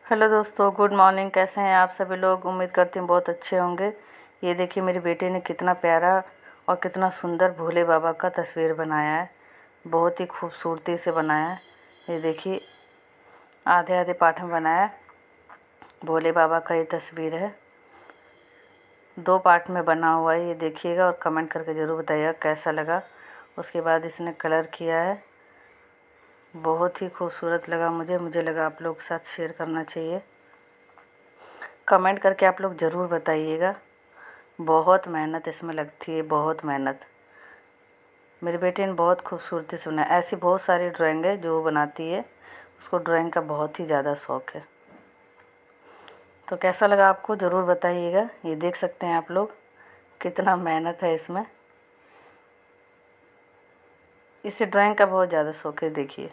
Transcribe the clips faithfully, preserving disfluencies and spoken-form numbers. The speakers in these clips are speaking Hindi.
हेलो दोस्तों, गुड मॉर्निंग। कैसे हैं आप सभी लोग? उम्मीद करती हूँ बहुत अच्छे होंगे। ये देखिए मेरी बेटी ने कितना प्यारा और कितना सुंदर भोले बाबा का तस्वीर बनाया है। बहुत ही खूबसूरती से बनाया है। ये देखिए आधे आधे पार्ट में बनाया है। भोले बाबा का ये तस्वीर है, दो पार्ट में बना हुआ है। ये देखिएगा और कमेंट करके ज़रूर बताइएगा कैसा लगा। उसके बाद इसने कलर किया है, बहुत ही खूबसूरत लगा मुझे मुझे लगा आप लोग के साथ शेयर करना चाहिए। कमेंट करके आप लोग ज़रूर बताइएगा। बहुत मेहनत इसमें लगती है, बहुत मेहनत। मेरी बेटी ने बहुत खूबसूरती से बनाया। ऐसी बहुत सारी ड्राइंग है जो वो बनाती है, उसको ड्राइंग का बहुत ही ज़्यादा शौक़ है। तो कैसा लगा आपको ज़रूर बताइएगा। ये देख सकते हैं आप लोग कितना मेहनत है इसमें। इसे ड्राइंग का बहुत ज़्यादा शौक़ है। देखिए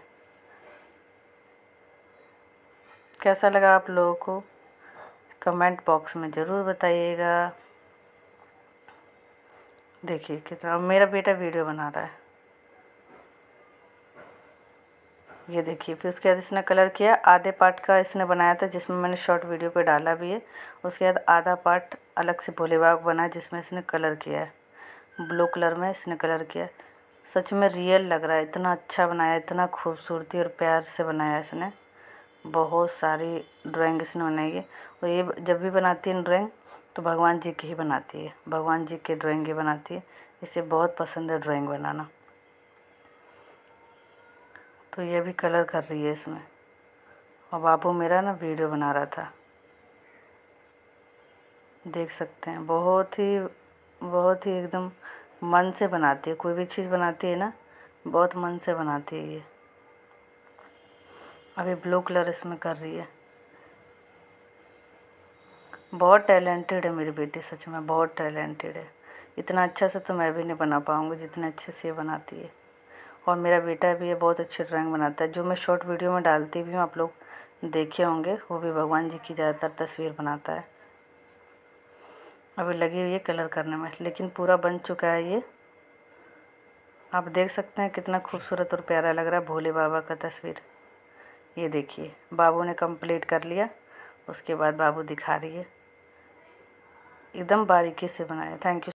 कैसा लगा आप लोगों को, कमेंट बॉक्स में ज़रूर बताइएगा। देखिए कितना, मेरा बेटा वीडियो बना रहा है। ये देखिए फिर उसके बाद इसने कलर किया। आधे पार्ट का इसने बनाया था जिसमें मैंने शॉर्ट वीडियो पे डाला भी है। उसके बाद आधा पार्ट अलग से भोले बाबा बना जिसमें इसने कलर किया है, ब्लू कलर में इसने कलर किया। सच में रियल लग रहा है, इतना अच्छा बनाया, इतना खूबसूरती और प्यार से बनाया इसने। बहुत सारी ड्राइंग इसने बनाई है और ये जब भी बनाती है ड्राइंग तो भगवान जी की ही बनाती है, भगवान जी की ड्राइंग ही बनाती है। इसे बहुत पसंद है ड्राइंग बनाना। तो ये भी कलर कर रही है इसमें। और बाबू मेरा ना वीडियो बना रहा था, देख सकते हैं। बहुत ही बहुत ही एकदम मन से बनाती है, कोई भी चीज़ बनाती है ना, बहुत मन से बनाती है ये। अभी ब्लू कलर इसमें कर रही है। बहुत टैलेंटेड है मेरी बेटी, सच में बहुत टैलेंटेड है। इतना अच्छा से तो मैं भी नहीं बना पाऊँगी जितने अच्छे से ये बनाती है। और मेरा बेटा भी ये बहुत अच्छी ड्राइंग बनाता है। जो मैं शॉर्ट वीडियो में डालती भी हूँ, आप लोग देखे होंगे, वो भी भगवान जी की ज़्यादातर तस्वीर बनाता है। अभी लगी हुई है कलर करने में, लेकिन पूरा बन चुका है ये। आप देख सकते हैं कितना खूबसूरत और प्यारा लग रहा है भोले बाबा का तस्वीर। ये देखिए बाबू ने कंप्लीट कर लिया। उसके बाद बाबू दिखा रही है, एकदम बारीकी से बनाया। Thank you.